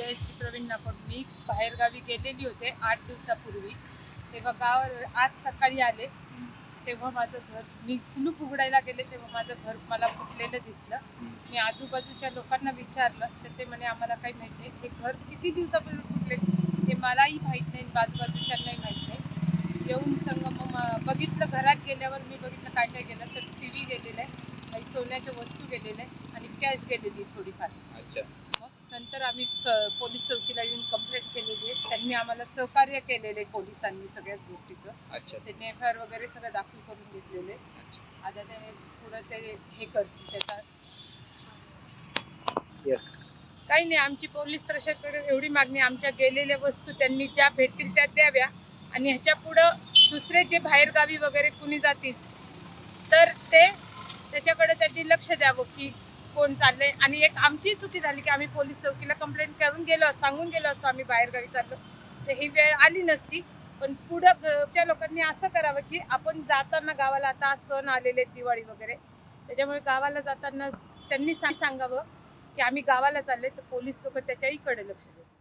जयश्री प्रवीण नाकोड. मी बाहेरगावी गेलेली होते 8 दिवसापूर्वी. तेव्हा आज सकाळी आले तेव्हा माझं घर, मी कुलूप उघडायला गेले तेव्हा माझं घर मला फुटलेलं दिसलं. मी आजूबाजूच्या लोकांना विचारलं तर ते म्हणे आम्हाला काही माहीत नाही. हे घर किती दिवसापूर्वी फुटले हे मलाही माहीत नाही, बाजूबाजूच्यांनाही माहीत नाही. येऊन बघितलं, घरात गेल्यावर मी बघितलं काय काय गेलं तर TV गेलेलं आहे, काही सोन्याच्या वस्तू गेलेल्या आहे आणि कॅश गेलेली थोडीफार. मग नंतर आम्ही पोलीस चौकीला येऊन कंप्लेंट केलेली आहे. त्यांनी आम्हाला सहकार्य केलेले पोलिसांनी सगळ्याच गोष्टीचं. त्यांनी FIR वगैरे सगळं दाखल करून घेतलेले. आता ते पुढे ते हे करतील त्याचा. काही नाही, आमची पोलीस प्रशासनाकडे एवढी मागणी, आमच्या गेलेल्या वस्तू त्यांनी ज्या भेटतील त्या द्याव्या आणि ह्याच्या पुढं दुसरे जे बाहेर गावी वगैरे कुणी जातील तर ते त्याच्याकडे त्यांनी लक्ष द्यावं की कोण चाललंय. आणि एक आमची चुकी झाली की आम्ही पोलीस चौकीला कंप्लेंट करून गेलो, सांगून गेलो असतो आम्ही बाहेरगावी चाललो तर ही वेळ आली नसती. पण पुढच्या लोकांनी असं करावं की आपण जाताना गावाला, आता सण आलेले दिवाळी वगैरे, त्याच्यामुळे गावाला जाताना त्यांनी सांगावं की आम्ही गावाला चालले तर पोलीस लोक त्याच्याही कडे लक्ष देतात.